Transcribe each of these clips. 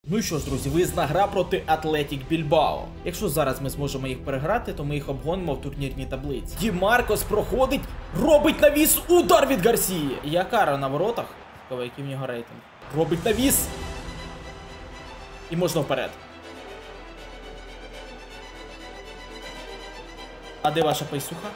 Ну і що ж, друзі, виїзна гра проти Атлетік Більбао. Якщо зараз ми зможемо їх переграти, то ми їх обгонимо в турнірній таблиці. Ді Маркос проходить, робить навіс, удар від Гарсії. Якара на воротах, який в нього рейтинг. Робить навіс. І можна вперед. А де ваша пейсуха?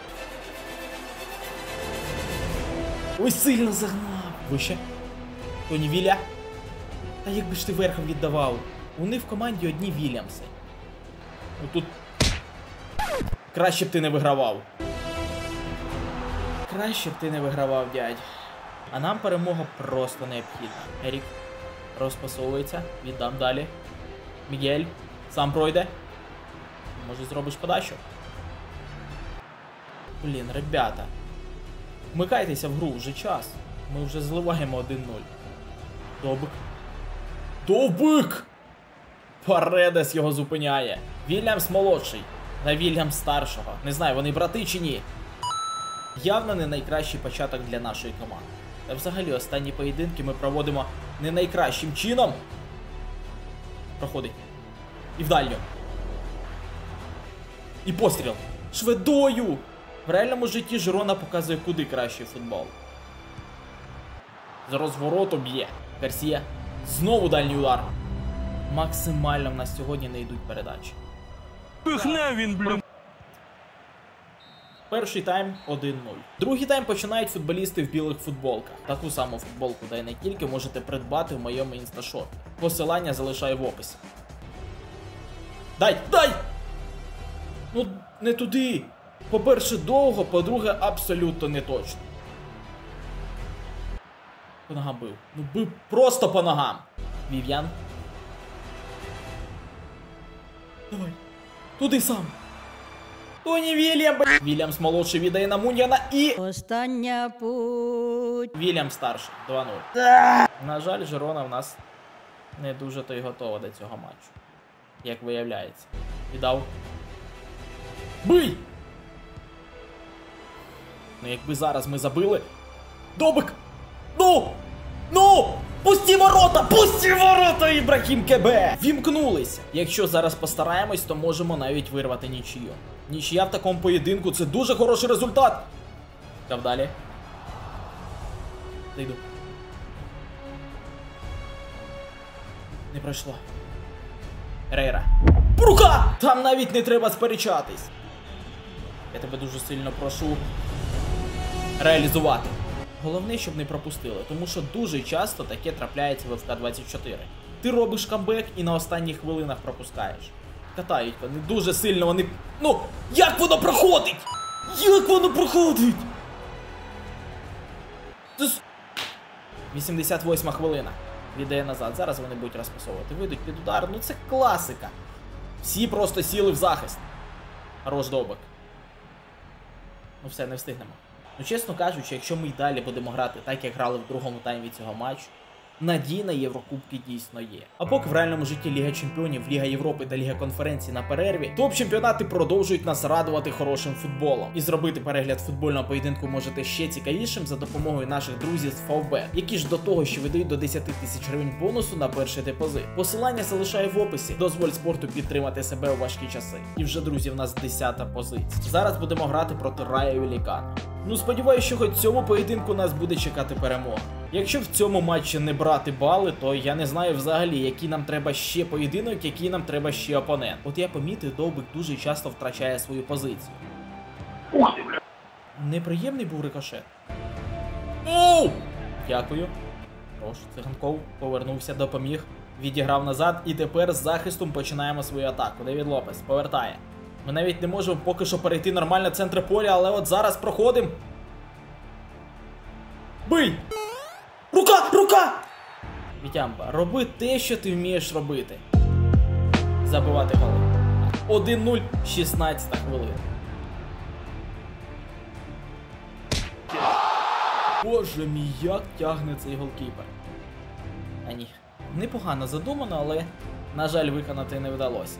Ой, сильно загнав. Вище. Тоні Віля. Та якби ж ти верхом віддавав. Вони в команді одні Вільямси. Ну тут... Краще б ти не вигравав. Краще б ти не вигравав, дядь. А нам перемога просто необхідна. Ерік розпасовується. Віддам далі. Мігель. Сам пройде. Може зробиш подачу? Блін, ребята. Вмикайтеся в гру, вже час. Ми вже зливаємо 1-0. Довбик. Довбик! Паредес його зупиняє. Вільямс молодший. На Вільямс старшого. Не знаю, вони брати чи ні. Явно не найкращий початок для нашої команди. Та взагалі останні поєдинки ми проводимо не найкращим чином. Проходить. І в дальню. І постріл. Шведою! В реальному житті Жирона показує куди кращий футбол. З розвороту б'є. Гарсія. Знову дальній удар. Максимально в нас сьогодні не йдуть передачі. Пихне він, блін. Перший тайм 1-0. Другий тайм починають футболісти в білих футболках. Таку саму футболку, да й не тільки, можете придбати в моєму інсташопі. Посилання залишаю в описі. Дай! Дай! Ну, не туди. По-перше, довго, по-друге, абсолютно не точно. По ногам бив. Ну, бив просто по ногам. Вів'ян. Давай. Туди сам. Тоні Вільям. Вільямс молодший віддає на Муньяна і... Остання путь. Вільям старший. 2-0. На жаль, Жирона в нас не дуже то й готова до цього матчу. Як виявляється. Віддав. Бий! Ну якби зараз ми забили... Добик! Ну! Ну! Пусті ворота! Пусті ворота, Ібрахім Кебе! Вімкнулися! Якщо зараз постараємось, то можемо навіть вирвати нічию. Нічия в такому поєдинку – це дуже хороший результат! Дав далі. Зайду. Не пройшло. Рейра. Рука! Там навіть не треба сперечатись. Я тебе дуже сильно прошу реалізувати. Головне, щоб не пропустили, тому що дуже часто таке трапляється в ФК-24. Ти робиш камбек і на останніх хвилинах пропускаєш. Катають вони дуже сильно, вони... Ну, як воно проходить? Як воно проходить? 88 хвилина. Віддає назад, зараз вони будуть розпасовувати. Вийдуть під удар, ну це класика. Всі просто сіли в захист. Хорош Довбик. Ну все, не встигнемо. Ну, чесно кажучи, якщо ми й далі будемо грати так, як грали в другому таймі цього матчу, надій на Єврокубки дійсно є. А поки в реальному житті Ліга Чемпіонів, Ліга Європи та Ліга Конференцій на перерві, топ-чемпіонати продовжують нас радувати хорошим футболом. І зробити перегляд футбольного поєдинку можете ще цікавішим за допомогою наших друзів з Favbet, які ж до того, що видають до 10 тисяч гривень бонусу на перший депозит. Посилання залишаю в описі. Дозволь спорту підтримати себе у важкі часи. І вже, друзі, в нас 10-та позиція. Зараз будемо грати проти Райо Валлекано. Ну, сподіваюся, що хоч в цьому поєдинку нас буде чекати перемога. Якщо в цьому матчі не брати бали, то я не знаю взагалі, який нам треба ще поєдинок, який нам треба ще опонент. От я помітив, Довбик дуже часто втрачає свою позицію. Неприємний був рикошет. Оу! Дякую. Прошу, Циганков повернувся, допоміг, відіграв назад і тепер з захистом починаємо свою атаку. Девід Лопес повертає. Ми навіть не можемо поки що перейти нормально в центр поля, але от зараз проходимо. Бий! Рука! Рука! Вітямба, роби те, що ти вмієш робити. Забивати голи. 1-0, 16 хвилина. Боже мій, як тягне цей голкіпер. А ні, непогано задумано, але, на жаль, виконати не вдалося.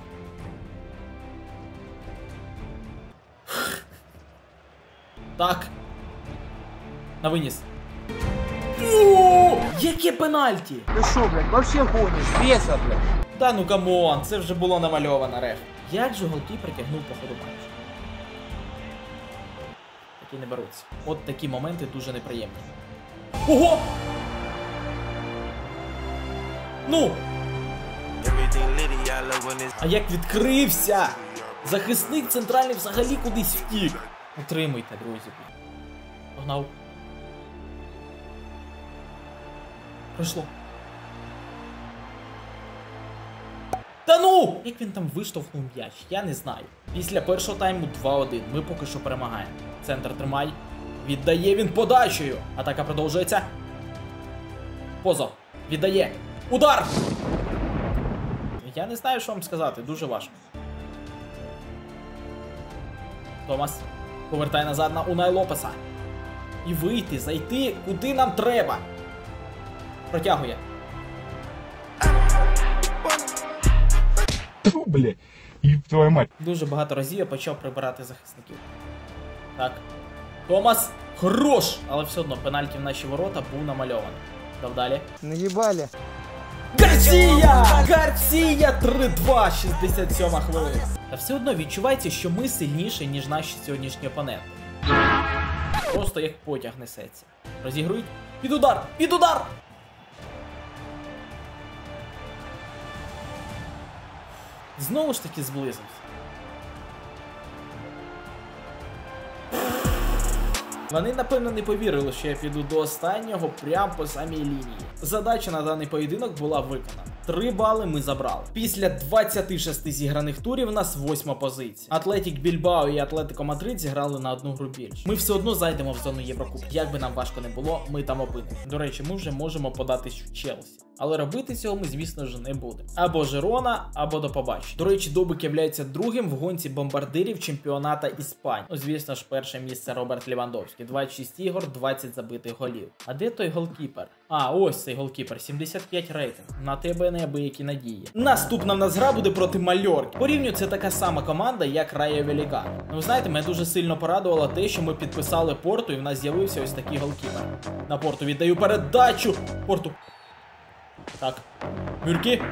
Так. На виніс. О, яке пенальті! Ты шо, блядь, вообще гонишь? Беса, блядь. Та ну камон, це вже було намальовано, реф. Як же голкіпер тягнув по ходу матчу? Такі не беруться. От такі моменти дуже неприємні. Ого! Ну! А як відкрився! Захисник центральний взагалі кудись втік. Утримуйте, друзі. Погнав. Пройшло. Та ну! Як він там виштовхнув м'яч, я не знаю. Після першого тайму 2-1. Ми поки що перемагаємо. Центр тримай. Віддає він подачею. Атака продовжується. Позо. Віддає. Удар! Я не знаю, що вам сказати. Дуже важко. Томас. Повертай назад на Унай Лопеса. І вийти, зайти, куди нам треба. Протягує. Фу, бля, і твою мать. Дуже багато разів я почав прибирати захисників. Так. Томас. Хорош! Але все одно пенальті в наші ворота був намальований. Дав далі. Наїбали. Гарсія! Гарсія 3-2, 67 хвилина. Та все одно відчувається, що ми сильніші, ніж наші сьогоднішні опоненти. Просто як потяг несеться. Розігрують. Під удар! Під удар! Знову ж таки зблизився. Вони, напевно, не повірили, що я піду до останнього прямо по самій лінії. Задача на даний поєдинок була виконана. 3 бали ми забрали. Після 26 зіграних турів у нас 8-ма позиція. Атлетік Більбао і Атлетико Мадрид зіграли на одну гру більше. Ми все одно зайдемо в зону Єврокубку. Як би нам важко не було, ми там опинимо. До речі, ми вже можемо податись в Челсі. Але робити цього ми, звісно ж, не будемо. Або Жирона, або до побачення. До речі, Добик являється другим в гонці бомбардирів чемпіоната Іспанії. Ну, звісно ж, перше місце Роберт Лівандовський. 26 ігор, 20 забитих голів. А де той голкіпер? А, ось цей голкіпер, 75 рейтинг. На тебе неабиякі надії. Наступна в нас гра буде проти Мальорки. Порівню, це така сама команда, як Райо Велікано. Ну, ви знаєте, мене дуже сильно порадувало те, що ми підписали Порту і в нас з'явився ось такий голкіпер. На Порту віддаю передачу. Порту. Так. Мюрки.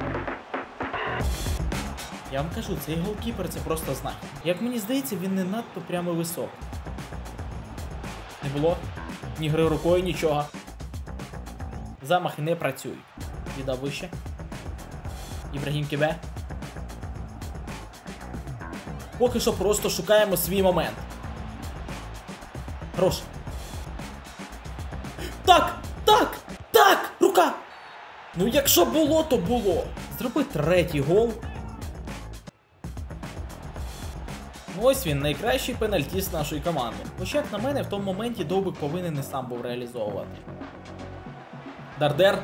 Я вам кажу, цей голкіпер це просто знак. Як мені здається, він не надто прямо високий. Не було ні гри рукою, нічого. Замахи не працюють. Віддав вище. Ібрагім Кебе. Поки що просто шукаємо свій момент. Хорош. Так! Так! Так! Рука! Ну якщо було, то було. Зроби 3-й гол. Ось він, найкращий пенальтіст нашої команди. Хоча, як на мене, в тому моменті Довбик повинен і сам був реалізовувати. Дардер.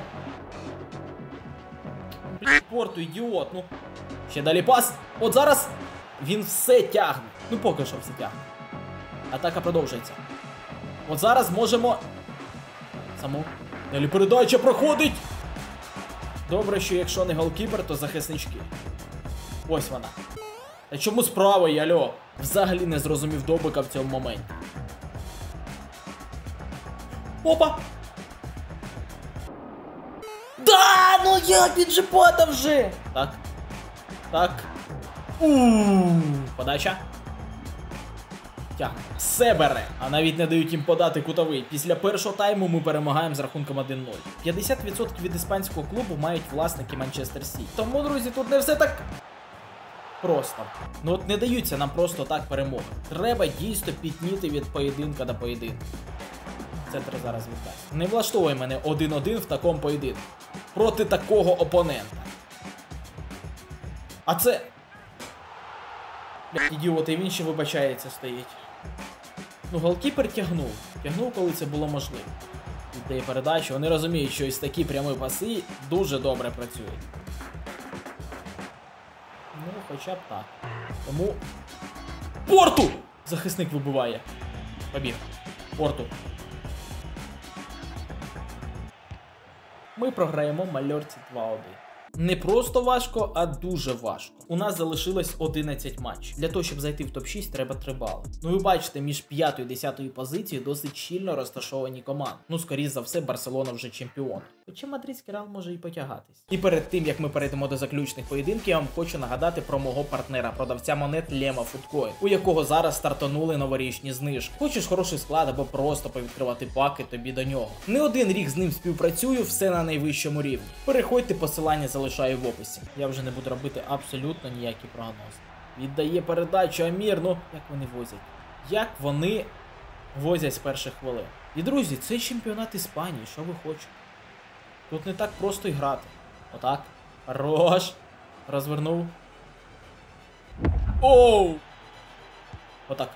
Порту, ідіот, ну. Ще далі пас. От зараз він все тягне. Ну поки що все тягне. Атака продовжується. От зараз можемо... Саму. Далі передача проходить. Добре, що якщо не голкіпер, то захиснички. Ось вона. А чому справа, альо? Взагалі не зрозумів Довбика в цьому моменті. Опа! Да, ну як він же падав вже! Так. Так. Подача. Тягне. Все бере. А навіть не дають їм подати кутовий. Після першого тайму ми перемагаємо з рахунком 1-0. 50% від іспанського клубу мають власники Манчестер Сіті. Тому, друзі, тут не все так просто. Ну от не даються нам просто так перемоги. Треба дійсно пітніти від поєдинка до поєдинку. Центр зараз віддасть. Не влаштовує мене 1-1 в такому поєдинку. Проти такого опонента. А це... Блядь, ідіот, і він ще вибачається стоїть. Ну, голкіпер тягнув. Тягнув, коли це було можливо. Віддає передачу. Вони розуміють, що ось такі прямі паси дуже добре працюють. Ну, хоча б так. Тому... Порту! Захисник вибиває. Побіг. Порту. Ми програємо Мальорці 2-1. Не просто важко, а дуже важко. У нас залишилось 11 матчів. Для того, щоб зайти в топ-6, треба 3 бали. Ну ви бачите, між 5 і 10 позицією досить щільно розташовані команди. Ну, скоріш за все, Барселона вже чемпіон. Хоча мадридський Реал може і потягатись. І перед тим, як ми перейдемо до заключних поєдинків, я вам хочу нагадати про мого партнера, продавця монет Lema Foodcoin, у якого зараз стартанули новорічні знижки. Хочеш хороший склад або просто повідкривати паки, тобі до нього. Не один рік з ним співпрацюю, все на найвищому рівні. Переходьте, посилання залишаю в описі. Я вже не буду робити абсолютно ніякі прогнози. Віддає передачу Амір, ну як вони возять? Як вони возять з перших хвилин? І друзі, це чемпіонат Іспанії, що ви хочете? Тут не так просто й грати. Отак. Хорош. Розвернув. Оу! Отак.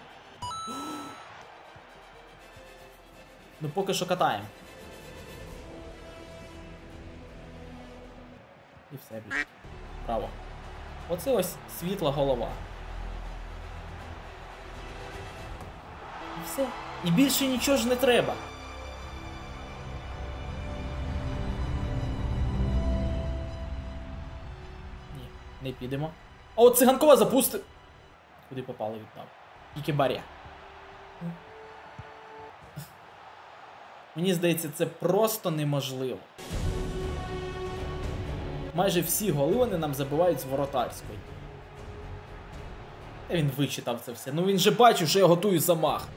Ну поки що катаємо. І все більше. Браво. Оце ось світла голова. І все. І більше нічого ж не треба. Ні, не підемо. А от циганкова запусти... Куди попали віддав? Тільки баря. Мені здається, це просто неможливо. Майже всі голи вони нам забивають з воротарської. Та він вичитав це все. Ну він же бачив, що я готую замах.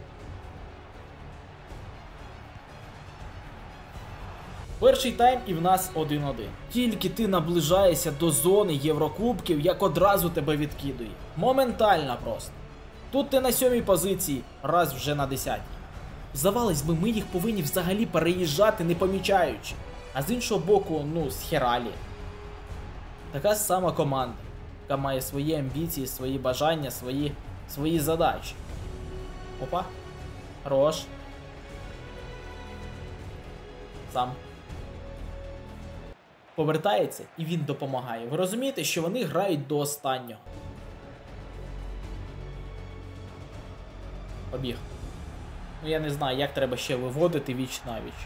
Перший тайм і в нас 1-1. Тільки ти наближаєшся до зони Єврокубків, як одразу тебе відкидує. Моментально просто. Тут ти на 7-й позиції, раз вже на 10-й. Здавалось би, ми їх повинні взагалі переїжджати, не помічаючи. А з іншого боку, ну, схералі. Така сама команда, яка має свої амбіції, свої бажання, свої задачі. Опа. Хорош. Сам. Повертається і він допомагає. Ви розумієте, що вони грають до останнього. Побіг. Ну я не знаю, як треба ще виводити віч на віч.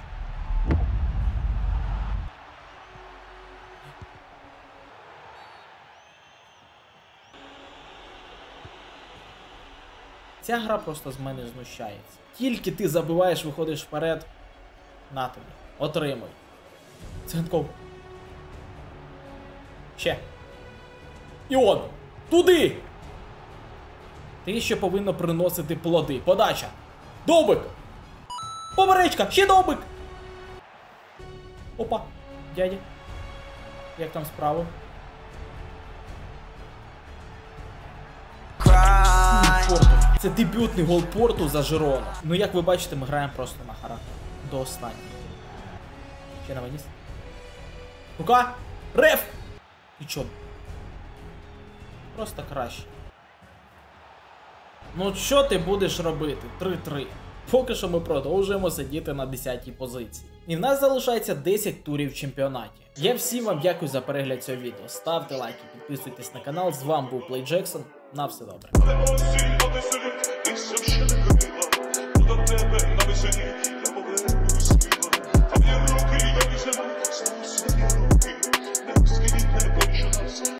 Ця гра просто з мене знущається. Тільки ти забиваєш, виходиш вперед. На тобі. Отримуй. Циганков. Ще. І он. Туди! Ти ще повинно приносити плоди. Подача. Довбик! Поперечка! Ще довбик! Опа. Дядя. Як там справа? Порту. Це дебютний гол Порту за Жирону. Ну як ви бачите, ми граємо просто на характер. До останнього. Ще на виніс. Рука! Реф! І чо? Просто краще. Ну що ти будеш робити? 3-3. Поки що ми продовжуємо сидіти на 10-й позиції. І в нас залишається 10 турів в чемпіонаті. Я всім вам дякую за перегляд цього відео. Ставте лайки, підписуйтесь на канал. З вами був Play Jackson. На все добре.